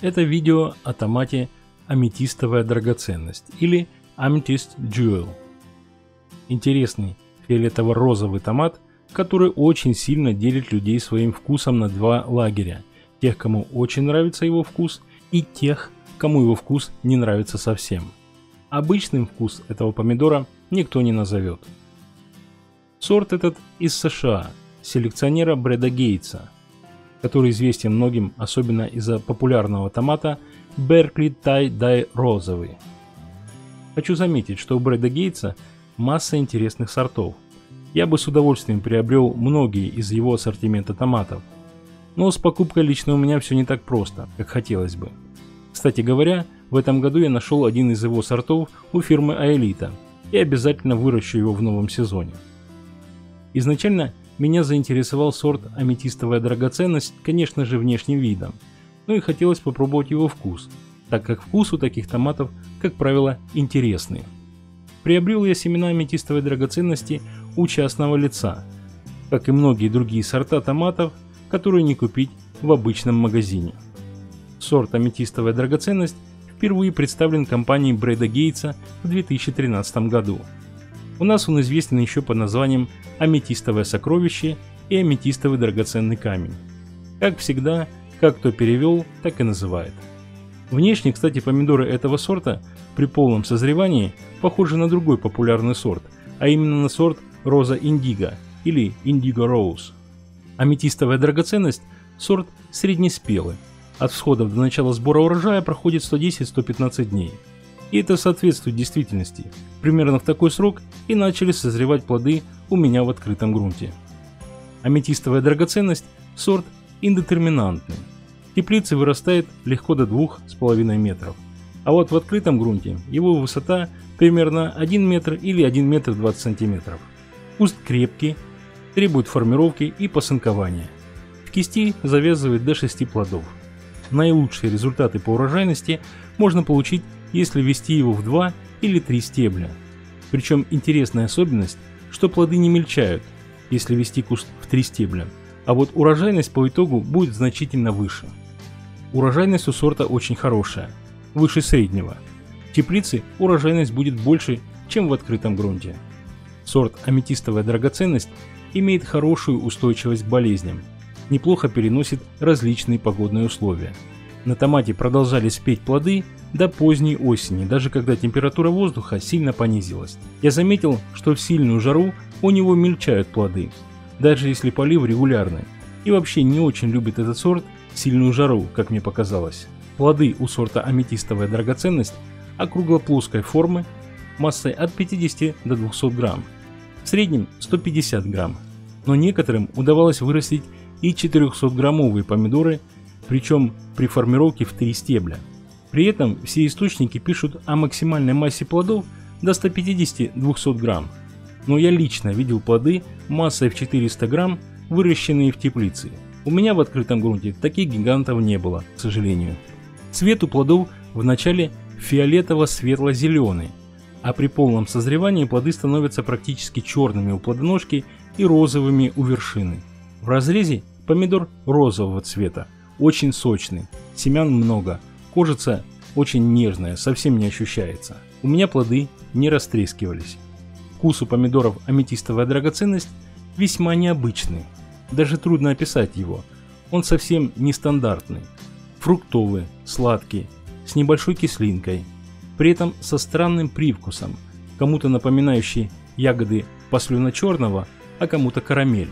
Это видео о томате аметистовая драгоценность или Amethyst Jewel. Интересный фиолетово-розовый томат, который очень сильно делит людей своим вкусом на два лагеря. Тех, кому очень нравится его вкус, и тех, кому его вкус не нравится совсем. Обычным вкус этого помидора никто не назовет. Сорт этот из США, селекционера Брэда Гейтса, который известен многим, особенно из-за популярного томата Berkeley Tie-Dye розовый. Хочу заметить, что у Брэда Гейтса масса интересных сортов. Я бы с удовольствием приобрел многие из его ассортимента томатов. Но с покупкой лично у меня все не так просто, как хотелось бы. Кстати говоря, в этом году я нашел один из его сортов у фирмы Аэлита и обязательно выращу его в новом сезоне. Изначально меня заинтересовал сорт аметистовая драгоценность, конечно же, внешним видом, но и хотелось попробовать его вкус, так как вкус у таких томатов, как правило, интересный. Приобрел я семена аметистовой драгоценности у частного лица, как и многие другие сорта томатов, которые не купить в обычном магазине. Сорт аметистовая драгоценность впервые представлен компанией Брэда Гейтса в 2013 году. У нас он известен еще под названием аметистовое сокровище и аметистовый драгоценный камень. Как всегда, как кто перевел, так и называет. Внешне, кстати, помидоры этого сорта при полном созревании похожи на другой популярный сорт, а именно на сорт Роза Индиго или Indigo Rose. Аметистовая драгоценность – сорт среднеспелый. От всходов до начала сбора урожая проходит 110-115 дней. И это соответствует действительности. Примерно в такой срок и начали созревать плоды у меня в открытом грунте. Аметистовая драгоценность – сорт индетерминантный. В теплице вырастает легко до 2,5 метров. А вот в открытом грунте его высота примерно 1 метр или 1 метр 20 сантиметров. Куст крепкий, требует формировки и посынкования. В кисти завязывает до 6 плодов. Наилучшие результаты по урожайности можно получить, если ввести его в 2 или 3 стебля. Причем интересная особенность, что плоды не мельчают, если ввести куст в 3 стебля, а вот урожайность по итогу будет значительно выше. Урожайность у сорта очень хорошая, выше среднего. В теплице урожайность будет больше, чем в открытом грунте. Сорт аметистовая драгоценность имеет хорошую устойчивость к болезням, неплохо переносит различные погодные условия. На томате продолжали спеть плоды до поздней осени, даже когда температура воздуха сильно понизилась. Я заметил, что в сильную жару у него мельчают плоды, даже если полив регулярный. И вообще не очень любит этот сорт сильную жару, как мне показалось. Плоды у сорта аметистовая драгоценность округлоплоской формы, массой от 50 до 200 грамм, в среднем 150 грамм. Но некоторым удавалось вырастить и 400-граммовые помидоры, причем при формировке в 3 стебля. При этом все источники пишут о максимальной массе плодов до 150-200 грамм. Но я лично видел плоды массой в 400 грамм, выращенные в теплице. У меня в открытом грунте таких гигантов не было, к сожалению. Цвет у плодов в начале фиолетово-светло-зеленый, а при полном созревании плоды становятся практически черными у плодоножки и розовыми у вершины. В разрезе помидор розового цвета, очень сочный, семян много, кожица очень нежная, совсем не ощущается. У меня плоды не растрескивались. Вкус у помидоров аметистовая драгоценность весьма необычный, даже трудно описать его, он совсем нестандартный. Фруктовый, сладкий, с небольшой кислинкой, при этом со странным привкусом, кому-то напоминающий ягоды послюно-черного, а кому-то карамель.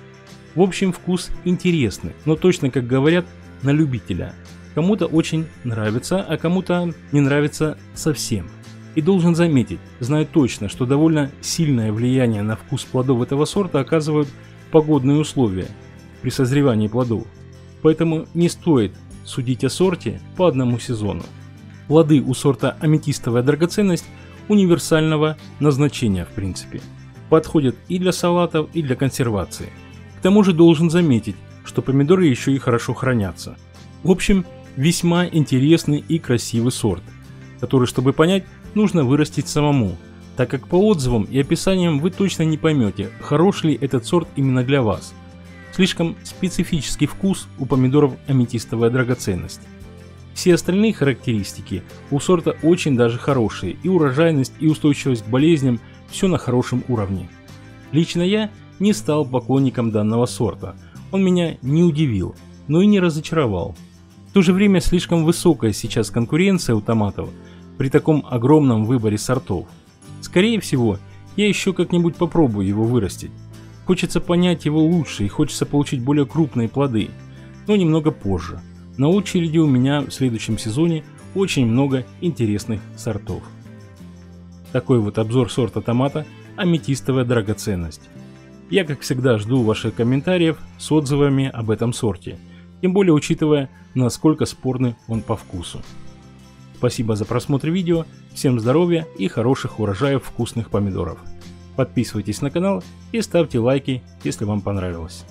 В общем, вкус интересный, но точно, как говорят, на любителя. Кому-то очень нравится, а кому-то не нравится совсем. И должен заметить, знаю точно, что довольно сильное влияние на вкус плодов этого сорта оказывают погодные условия при созревании плодов. Поэтому не стоит судить о сорте по одному сезону. Плоды у сорта аметистовая драгоценность универсального назначения в принципе. Подходят и для салатов, и для консервации. К тому же должен заметить, что помидоры еще и хорошо хранятся. В общем, весьма интересный и красивый сорт, который, чтобы понять, нужно вырастить самому, так как по отзывам и описаниям вы точно не поймете, хорош ли этот сорт именно для вас. Слишком специфический вкус у помидоров аметистовая драгоценность. Все остальные характеристики у сорта очень даже хорошие, и урожайность, и устойчивость к болезням – все на хорошем уровне. Лично я не стал поклонником данного сорта, он меня не удивил, но и не разочаровал. В то же время слишком высокая сейчас конкуренция у томатов при таком огромном выборе сортов. Скорее всего, я еще как-нибудь попробую его вырастить. Хочется понять его лучше и хочется получить более крупные плоды, но немного позже. На очереди у меня в следующем сезоне очень много интересных сортов. Такой вот обзор сорта томата «Аметистовая драгоценность». Я, как всегда, жду ваших комментариев с отзывами об этом сорте, тем более учитывая, насколько спорный он по вкусу. Спасибо за просмотр видео, всем здоровья и хороших урожаев вкусных помидоров. Подписывайтесь на канал и ставьте лайки, если вам понравилось.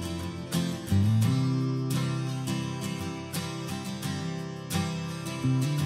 Mm-hmm.